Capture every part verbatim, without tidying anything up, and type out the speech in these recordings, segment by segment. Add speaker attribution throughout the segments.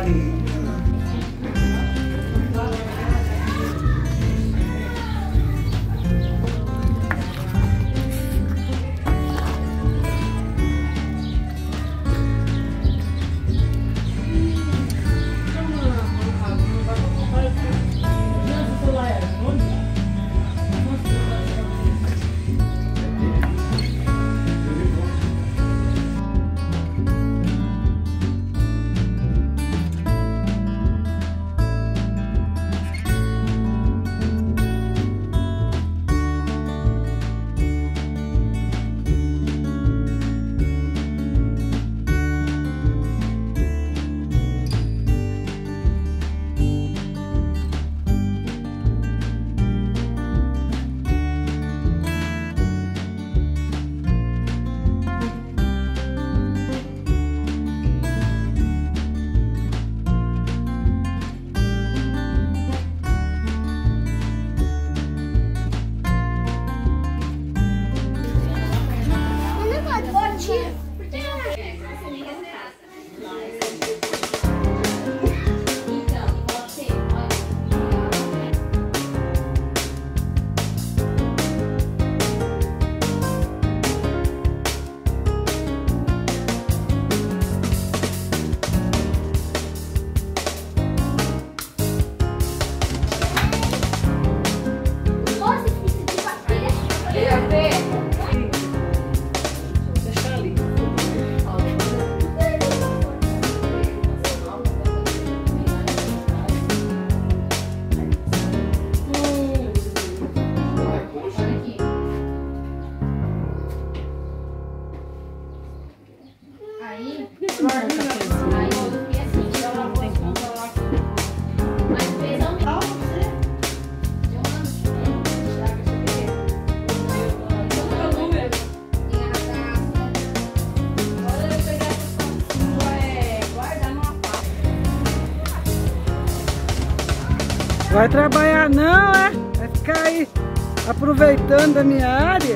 Speaker 1: Vai trabalhar não, é? Vai ficar aí aproveitando a minha área?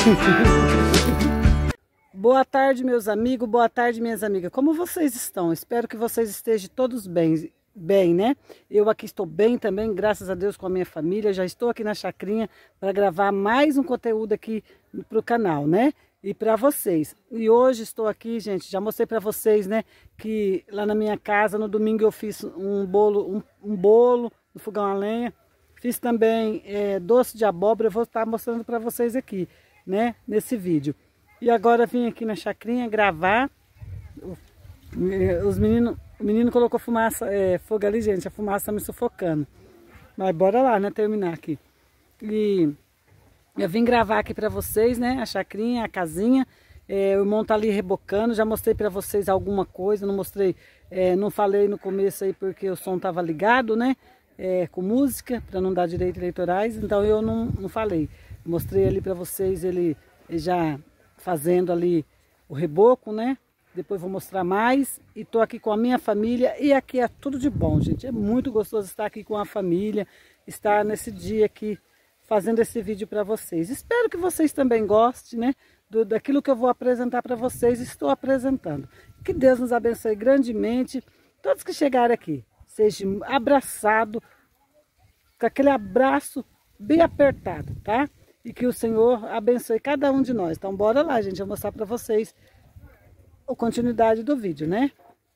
Speaker 1: Boa tarde, meus amigos, boa tarde, minhas amigas. Como vocês estão? Espero que vocês estejam todos bem, bem, né? Eu aqui estou bem também, graças a Deus, com a minha família. Já estou aqui na chacrinha para gravar mais um conteúdo aqui para o canal, né? E para vocês. E hoje estou aqui, gente, já mostrei para vocês, né? Que lá na minha casa, no domingo, eu fiz um bolo, um, um bolo no fogão a lenha. Fiz também é, doce de abóbora, eu vou estar mostrando para vocês aqui, né? Nesse vídeo. E agora vim aqui na chacrinha gravar. Os meninos, o menino colocou fumaça, é, fogo ali, gente. A fumaça está me sufocando. Mas bora lá, né? Terminar aqui. E eu vim gravar aqui para vocês, né? A chacrinha, a casinha. É, o irmão tá ali rebocando. Já mostrei para vocês alguma coisa. Não mostrei, é, não falei no começo aí porque o som tava ligado, né? É, com música, para não dar direitos eleitorais. Então eu não, não falei. Mostrei ali para vocês ele já fazendo ali o reboco, né? Depois vou mostrar mais. E tô aqui com a minha família. E aqui é tudo de bom, gente. É muito gostoso estar aqui com a família. Estar nesse dia aqui fazendo esse vídeo para vocês. Espero que vocês também gostem, né? Do, daquilo que eu vou apresentar para vocês. Estou apresentando. Que Deus nos abençoe grandemente. Todos que chegarem aqui, sejam abraçados. Com aquele abraço bem apertado, tá? E que o Senhor abençoe cada um de nós. Então bora lá, gente. Eu vou mostrar para vocês a continuidade do vídeo, né?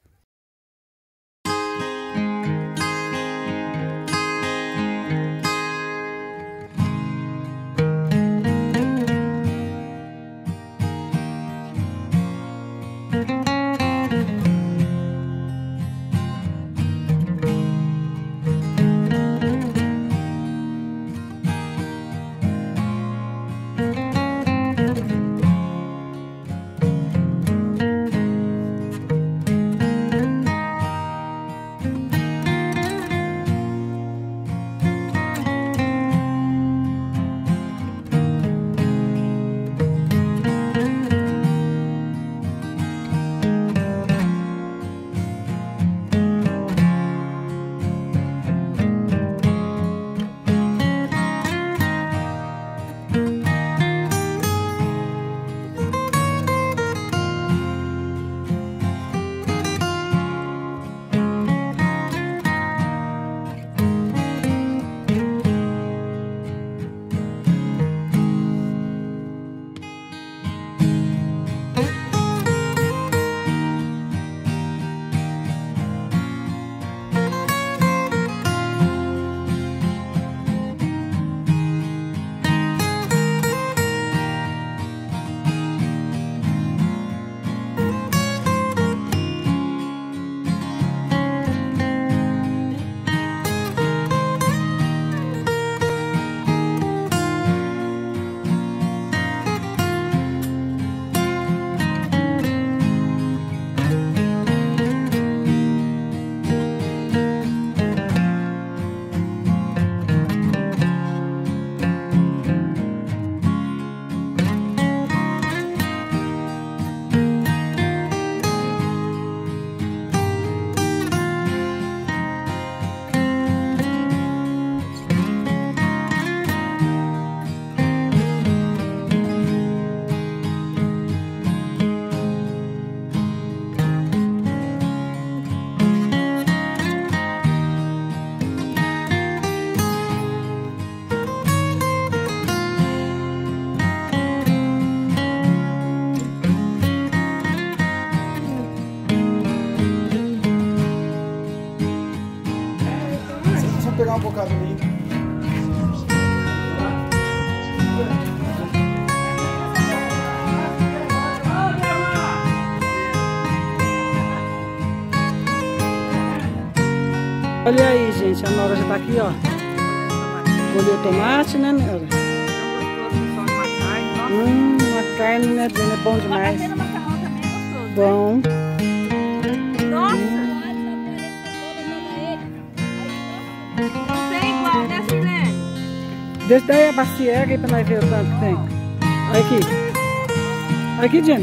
Speaker 2: Pegar um bocado ali.
Speaker 1: Olha aí, gente, a Nora já tá aqui, ó. Colheu o tomate, né, Nora? Hum, uma carne, né, Dina? É bom demais. Bom.
Speaker 3: Nossa! Não tem igual, né, Silene?
Speaker 1: Deixa daí a bacia, ergue aí pra nós ver o tanto que tem. Olha aqui. Olha aqui, Dina.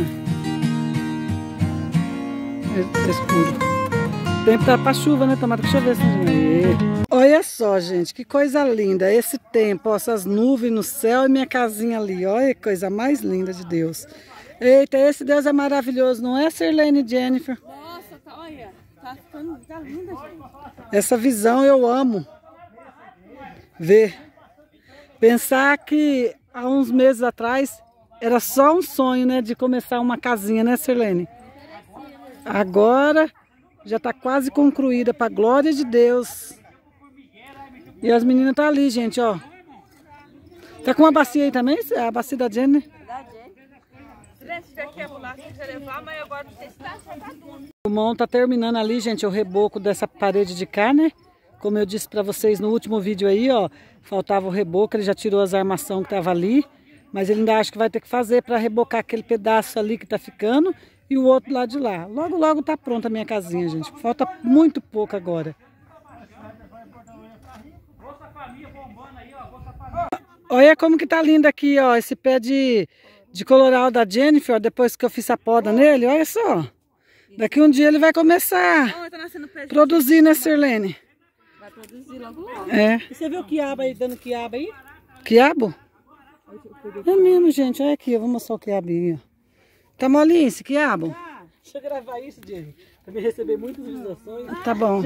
Speaker 1: É, é escuro. O tempo tá pra chuva, né? Tomara que chovesse, né, Dina? Olha Olha só, gente, que coisa linda. Esse tempo, ó, essas nuvens no céu e minha casinha ali. Olha que coisa mais linda de Deus. Eita, esse Deus é maravilhoso, não é, Sirlene e Jennifer?
Speaker 3: Nossa, tá, olha, tá ficando, tá linda, gente.
Speaker 1: Essa visão eu amo ver. Pensar que há uns meses atrás era só um sonho, né, de começar uma casinha, né, Sirlene? Agora já está quase concluída, para a glória de Deus. E as meninas estão ali, gente, ó. Tá com uma bacia aí também? A bacia da Jenny, né?
Speaker 3: Se tiver aqui a bolacha, você levar, mas agora não sei se tá, já tá tudo.
Speaker 1: O Mão tá terminando ali, gente, o reboco dessa parede de cá, né? Como eu disse para vocês no último vídeo aí, ó, faltava o reboco, ele já tirou as armação que tava ali, mas ele ainda acha que vai ter que fazer para rebocar aquele pedaço ali que tá ficando e o outro lado de lá. Logo, logo tá pronta a minha casinha, gente. Falta muito pouco agora. Olha como que tá lindo aqui, ó, esse pé de, de coloral da Jennifer, ó, depois que eu fiz a poda nele, olha só. Daqui um dia ele vai começar a produzir, né, Sirlene?
Speaker 3: Vai produzir logo logo.
Speaker 1: É.
Speaker 2: E você viu o quiabo aí, dando quiabo aí?
Speaker 1: Quiabo? É mesmo, gente, olha aqui, eu vou mostrar o quiabinho. Tá molinho esse quiabo?
Speaker 2: Ah, deixa eu gravar isso, Jenny. Também receber muitas visualizações.
Speaker 1: Tá bom.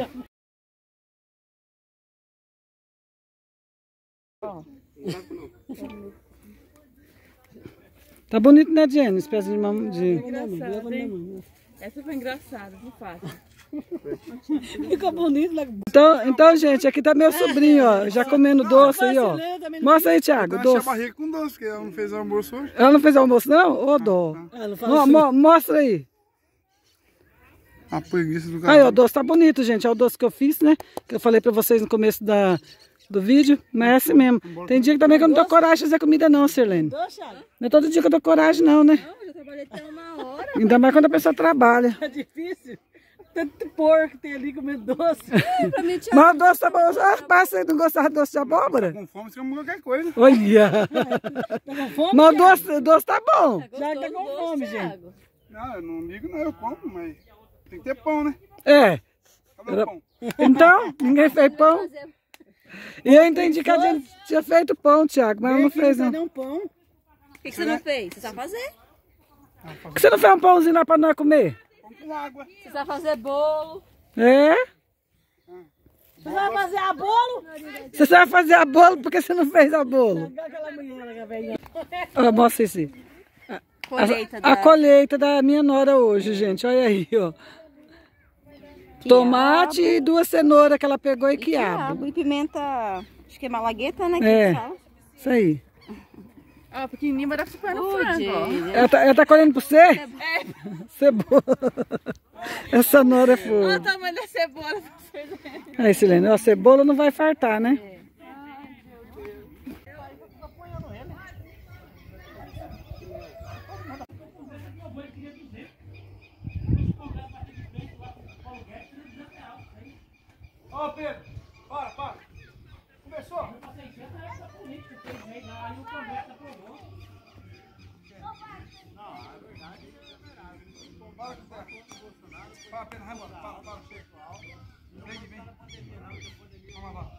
Speaker 1: Tá bonito, né, Jenny? Esse pezinho de mamão. De...
Speaker 3: Engraçado, hein? Essa foi engraçada, de fato.
Speaker 2: Ficou bonito, né?
Speaker 1: Então, então, gente, aqui tá meu sobrinho, ó. Já comendo doce aí, ó. Mostra aí, Thiago,
Speaker 4: Ela
Speaker 1: doce.
Speaker 4: chama barriga com doce, porque ela não fez almoço hoje.
Speaker 1: Ela não fez almoço, não? Ô, dó.
Speaker 2: Ah, não
Speaker 1: Mo-
Speaker 2: fala assim.
Speaker 1: mo- Mostra aí.
Speaker 4: A preguiça do
Speaker 1: Aí,
Speaker 4: cara.
Speaker 1: ó, o doce tá bonito, gente. É o doce que eu fiz, né? Que eu falei pra vocês no começo da, do vídeo. Mas é assim mesmo. Tem dia que também que eu não tô coragem de fazer comida, não, Sirlene.
Speaker 2: Ô, Thiago,
Speaker 1: Não é todo dia que eu tô coragem, não, né?
Speaker 3: Não, eu já trabalhei até uma hora.
Speaker 1: Ainda mais quando a pessoa trabalha.
Speaker 2: é difícil. Tanto porco que tem ali comendo doce.
Speaker 3: Pra mim, Thiago,
Speaker 1: Mas o doce tá bom. Ah, passa aí, não gostava de doce de abóbora?
Speaker 4: Com fome, você come qualquer coisa.
Speaker 1: Olha!
Speaker 2: Tá com fome,
Speaker 1: Mas o
Speaker 2: Thiago?
Speaker 1: doce, o doce tá bom.
Speaker 2: Thiago tá com
Speaker 3: gostoso,
Speaker 2: fome,
Speaker 3: Thiago.
Speaker 4: Não, eu não ligo, não. Eu como, mas tem que ter pão, né?
Speaker 1: É.
Speaker 4: Cadê o pão?
Speaker 1: Então, ninguém fez pão. E eu entendi que a gente tinha feito pão, Thiago, mas ela não fez, não.
Speaker 2: Não um pão.
Speaker 3: O que, que você não fez? Você sabe fazer?
Speaker 1: Por que você não fez um pãozinho lá pra nós comer?
Speaker 4: Pão com água.
Speaker 3: Você sabe fazer bolo.
Speaker 1: É?
Speaker 2: Você vai fazer a bolo?
Speaker 1: Você sabe fazer a bolo, por que você não fez a bolo?
Speaker 2: Igual aquela mulher, aquela velhinha.
Speaker 1: Ó, mostra esse.
Speaker 3: Colheita
Speaker 1: A,
Speaker 3: da...
Speaker 1: a colheita da minha nora hoje, gente. Olha aí, ó. Tomate e duas cenouras que ela pegou e quiabo.
Speaker 3: quiabo e pimenta, acho que é malagueta, né? Que
Speaker 1: É.
Speaker 3: fala.
Speaker 1: Isso aí.
Speaker 3: Ó, pequenininho, mas dá pra super no frango, ó.
Speaker 1: Ela tá, ela tá colhendo pra você? É. Cebola. Essa nora é
Speaker 3: Olha
Speaker 1: fogo.
Speaker 3: o tamanho da cebola pra vocês verem.
Speaker 1: Aí, Silene, a cebola não vai fartar, né?
Speaker 4: Ó, Pedro. Para, para. Começou? Fala, Pedro, vai embora. Fala, fala, chega. Vem, vem. Vamos lá,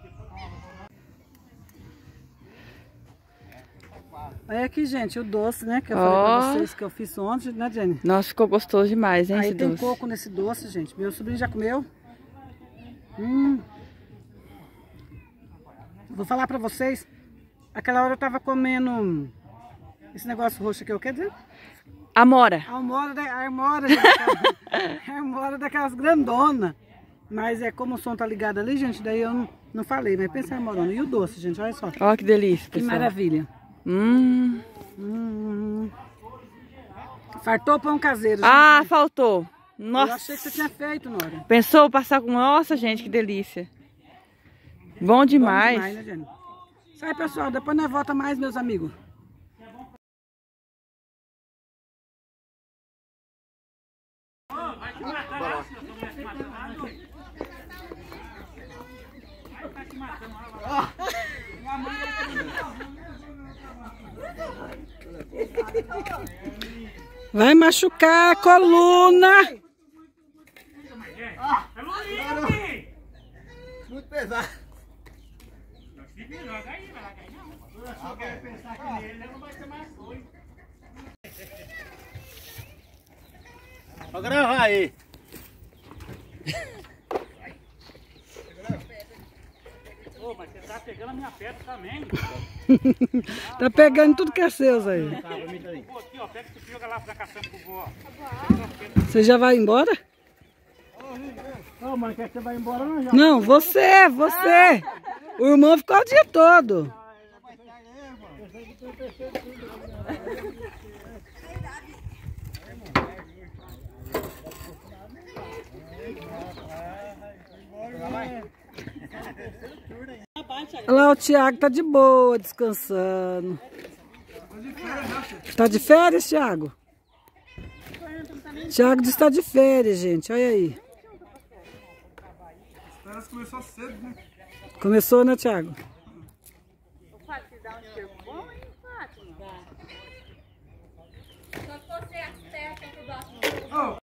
Speaker 1: Olha aqui, gente, o doce, né? Que eu falei pra
Speaker 5: Ó.
Speaker 1: vocês que eu fiz ontem, né, Jenny?
Speaker 5: Nossa, ficou gostoso demais, hein,
Speaker 1: Aí
Speaker 5: esse
Speaker 1: tem
Speaker 5: doce.
Speaker 1: coco nesse doce, gente. Meu sobrinho já comeu. Hum. Vou falar pra vocês. Aquela hora eu tava comendo esse negócio roxo aqui, o que dizer?
Speaker 5: Amora.
Speaker 1: A amora, da, a amora, gente, a amora daquelas grandonas. Mas é como o som tá ligado ali, gente, daí eu não, não falei, mas pensa em amorona. E o doce, gente, olha só.
Speaker 5: Ó, que delícia,
Speaker 1: Que
Speaker 5: pessoal.
Speaker 1: maravilha.
Speaker 5: Hum.
Speaker 1: Hum. Fartou pão caseiro, gente.
Speaker 5: Ah, faltou.
Speaker 1: Eu
Speaker 5: Nossa.
Speaker 1: achei que você tinha feito, Nora.
Speaker 5: Pensou passar com... Nossa, gente, que delícia. Bom demais.
Speaker 1: Bom demais, né, Jenny? Isso aí, pessoal. Depois nós volta mais, meus amigos. Vai machucar a coluna.
Speaker 4: Muito pesado. Alguém pensar que nele não vai ter mais coisa. Vou gravar aí.
Speaker 2: Ô, mas você tá pegando a minha pedra também.
Speaker 1: Tá pegando tudo que é seus aí.
Speaker 2: Pô, aqui, ó, pega esse joga lá pra caçamba pro vó.
Speaker 1: Você já vai embora?
Speaker 2: Ô, mano, quer que você vai embora não já?
Speaker 1: Não, você, você. O irmão ficou o dia todo. Olha lá, o Thiago tá de boa, descansando. Tá de férias, Thiago? Thiago está de férias, gente. Olha aí.
Speaker 4: Parece que começou cedo, né?
Speaker 1: Começou, né, Thiago?
Speaker 3: O Fábio, dá um cheiro bom, hein, Fábio? Só que você acerta que eu gosto.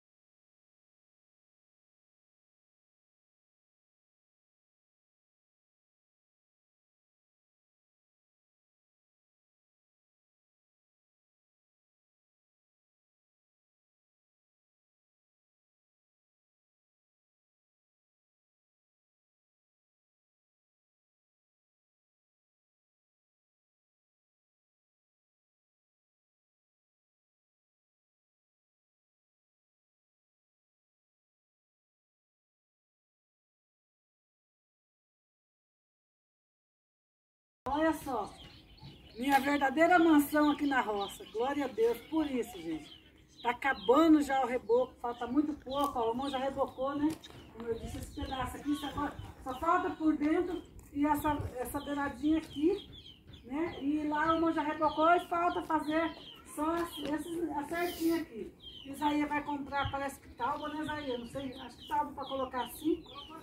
Speaker 1: Olha só, minha verdadeira mansão aqui na roça. Glória a Deus por isso, gente. Tá acabando já o reboco, falta muito pouco, ó, o irmão já rebocou, né? Como eu disse, esse pedaço aqui só, só falta por dentro e essa, essa beiradinha aqui, né? E lá o irmão já rebocou e falta fazer só esses, a certinha aqui. Isaías vai comprar, parece que tábua, né, Isaías? Não sei, acho que tábua para colocar assim.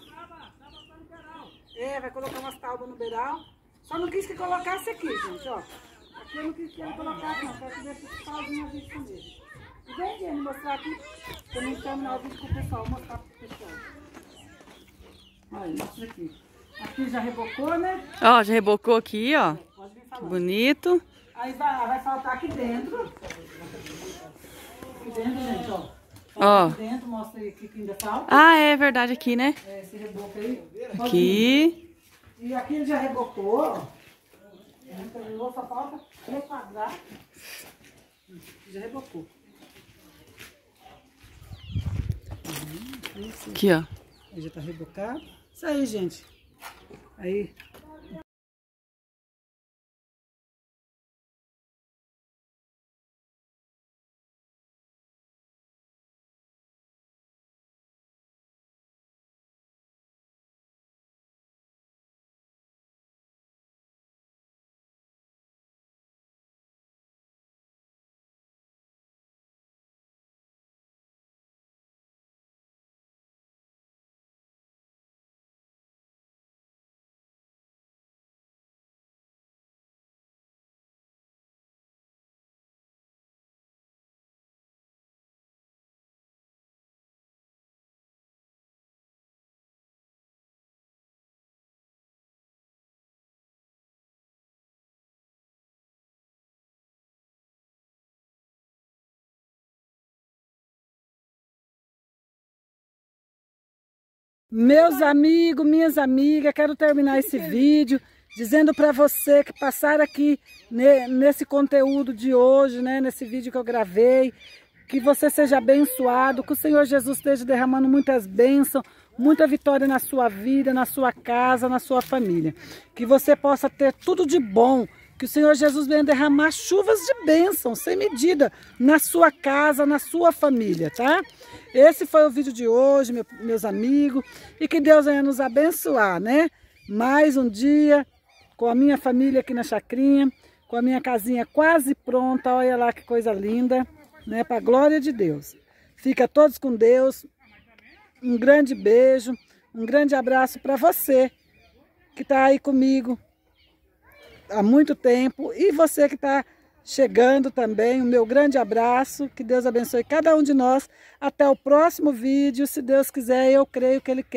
Speaker 1: É, vai colocar umas tábuas no beiral. Só não quis que colocasse aqui, gente, ó. Aqui eu não quis que ele colocasse, não. Quero que deixe esse pauzinho a gente comer. E vem, Jenny, mostrar aqui. Pra mim terminar o vídeo com o pessoal. Vou mostrar pro pessoal. Olha, mostra aqui. Aqui já rebocou, né?
Speaker 5: Ó, já rebocou aqui, ó.
Speaker 1: Pode vir falando.
Speaker 5: Bonito.
Speaker 1: Aí vai, vai faltar aqui dentro. Aqui dentro, gente, ó.
Speaker 5: Ó.
Speaker 1: Aqui dentro, mostra aí o que ainda falta.
Speaker 5: Ah, é verdade aqui, né?
Speaker 1: É, esse reboco aí.
Speaker 5: Aqui.
Speaker 1: E aqui ele já rebocou, ó. Ele terminou, só falta requadrar. Já rebocou.
Speaker 5: Aqui, ó.
Speaker 1: Aí já tá rebocado. Isso aí, gente. Aí. Meus amigos, minhas amigas, quero terminar esse vídeo dizendo para você que passaram aqui nesse conteúdo de hoje, né, nesse vídeo que eu gravei, que você seja abençoado, que o Senhor Jesus esteja derramando muitas bênçãos, muita vitória na sua vida, na sua casa, na sua família. Que você possa ter tudo de bom, que o Senhor Jesus venha derramar chuvas de bênção, sem medida, na sua casa, na sua família, tá? Esse foi o vídeo de hoje, meu, meus amigos, e que Deus venha nos abençoar, né? Mais um dia com a minha família aqui na chacrinha, com a minha casinha quase pronta, olha lá que coisa linda, né? Para a glória de Deus. Fica todos com Deus, um grande beijo, um grande abraço para você que está aí comigo há muito tempo e você que está chegando também, o meu grande abraço, que Deus abençoe cada um de nós, até o próximo vídeo, se Deus quiser, eu creio que Ele quer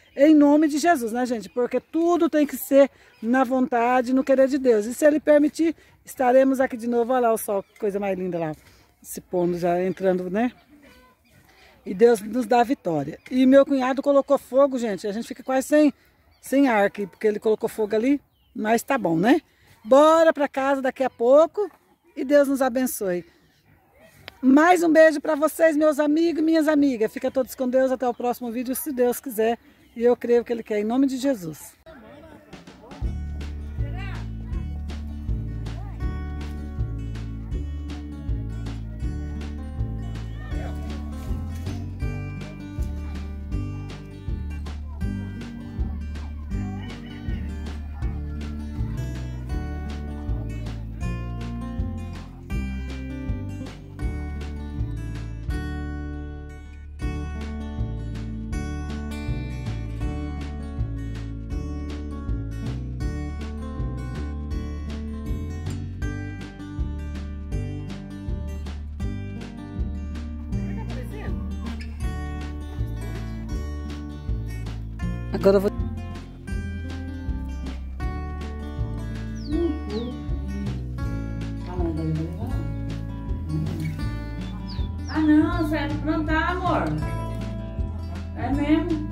Speaker 1: em nome de Jesus, né, gente? Porque tudo tem que ser na vontade, no querer de Deus. E se Ele permitir, estaremos aqui de novo. Olha lá o sol, que coisa mais linda lá, se pondo, já entrando, né? E Deus nos dá a vitória. E meu cunhado colocou fogo, gente. A gente fica quase sem, sem ar aqui, porque ele colocou fogo ali. Mas tá bom, né? Bora para casa daqui a pouco. E Deus nos abençoe. Mais um beijo para vocês, meus amigos e minhas amigas. Fica todos com Deus. Até o próximo vídeo, se Deus quiser. E eu creio que Ele quer. Em nome de Jesus. Agora eu vou...
Speaker 5: Ah, não, você vai plantar, amor. É mesmo?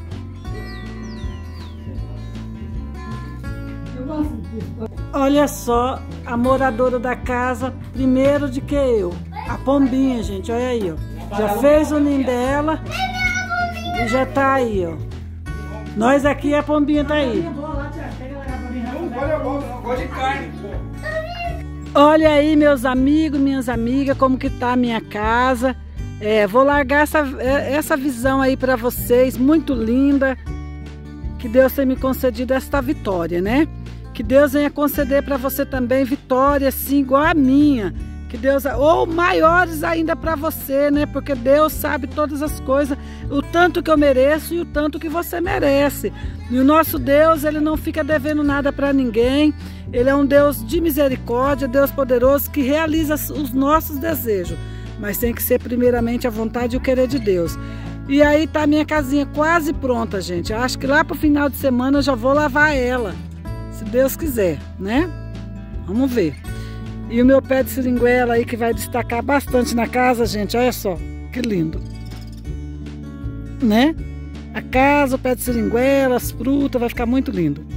Speaker 1: Olha só, a moradora da casa, primeiro de que eu. A pombinha, gente, olha aí, ó. Já fez o ninho dela e já tá aí, ó. Nós aqui, a pombinha tá aí. Olha aí, meus amigos, minhas amigas, como que tá a minha casa. É, vou largar essa, essa visão aí pra vocês, muito linda. Que Deus tenha me concedido esta vitória, né? Que Deus venha conceder para você também vitória, assim, igual a minha. Que Deus, ou maiores ainda para você, né? Porque Deus sabe todas as coisas, o tanto que eu mereço e o tanto que você merece. E o nosso Deus, Ele não fica devendo nada para ninguém. Ele é um Deus de misericórdia, Deus poderoso, que realiza os nossos desejos. Mas tem que ser primeiramente a vontade e o querer de Deus. E aí tá a minha casinha quase pronta, gente. Eu acho que lá pro final de semana eu já vou lavar ela, se Deus quiser, né? Vamos ver. E o meu pé de seringuela aí que vai destacar bastante na casa, gente. Olha só, que lindo. Né? A casa, o pé de seringuela, as frutas, vai ficar muito lindo.